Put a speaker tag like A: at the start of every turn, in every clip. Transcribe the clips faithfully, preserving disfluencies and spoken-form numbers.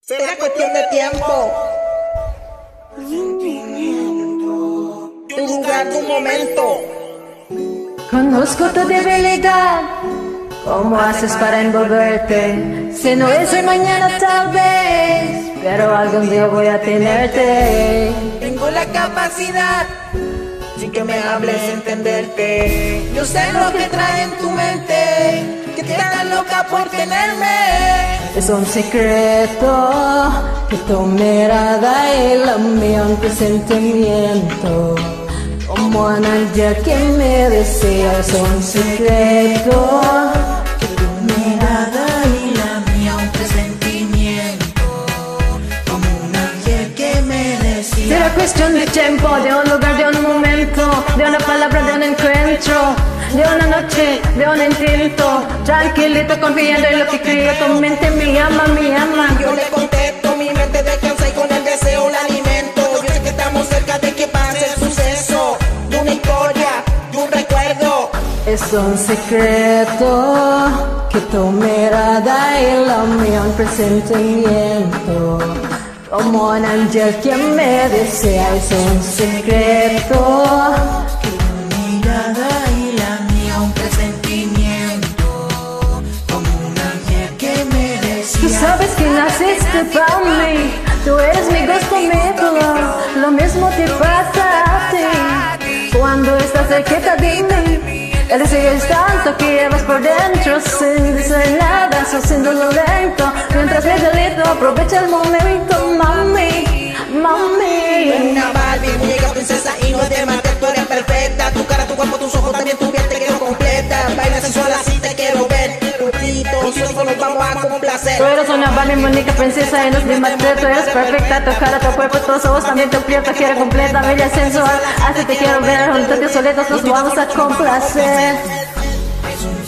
A: Será cuestión de tiempo, tu lugar, tu momento.
B: Conozco tu debilidad. ¿Cómo haces para envolverte? Si no es hoy, mañana tal vez, pero algún día voy a tenerte.
A: Tengo la capacidad, sin que me hables, entenderte. Yo sé lo que trae en tu mente, que te hagas loca por tenerme.
B: Es un secreto que tu mirada y la mía, un presentimiento, como un ángel que me desea. Es un secreto
A: que tu mirada y la mía, un presentimiento, como un ángel que me desea.
B: Será cuestión de tiempo, de un lugar, de un momento, de una palabra, de un encuentro, de una noche, de un intento. Tranquilito, confiando en lo que crea tu mente. Me ama, me ama.
A: Yo le contesto, mi mente descansa y con el deseo la alimento. Yo sé que estamos cerca de que pase el suceso de una historia, de un recuerdo.
B: Es un secreto que tu mirada y la mía, un presentimiento, como un ángel que me desea. Es un secreto
A: que tu mirada y la mía, un presentimiento, como un ángel que me desea.
B: Tú sabes que naciste para mí, tú eres mi gusto, mi color. Lo mismo te pasa a ti cuando estás cerquita de mí. El deseo es tanto que llevas por dentro, sin decir nada, haciéndolo lento. Mientras me delito, aprovecha el momento, mami, mami.
A: Una Barbie, muñeca princesa y no es de matar, tú eres perfecta. Tu cara, tu cuerpo, tus ojos, también tu piel te quiero completa. Baila sensual, así te quiero ver. Putito, solo nos vamos a complacer.
B: Tú eres una Barbie, muñeca princesa y no es de matar, tú eres perfecta. Tu cara, tu cuerpo, tus ojos, también tu piel te quiero completa. Bella sensual, así te quiero ver. Juntos y solitos nos vamos a complacer.
A: Es un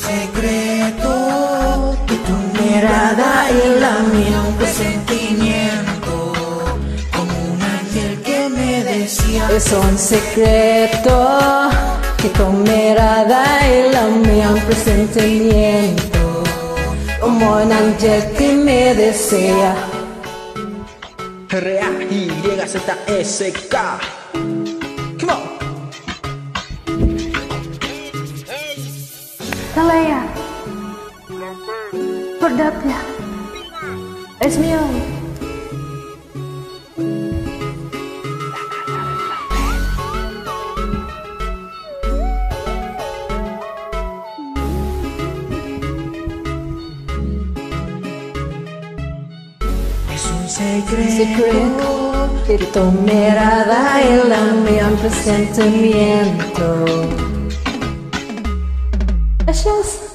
A: secreto que tu mirada y la mía, un presentimiento, como un ángel que me decía.
B: Es un secreto que tu mirada y la mía, un presentimiento, como un ángel que me desea.
A: R A Y Z S K. Come on.
B: Talaya, Perdapnya, es mío.
A: Es un secreto,
B: Secreto que tu mirada y la mía, un presentimiento. Gracias.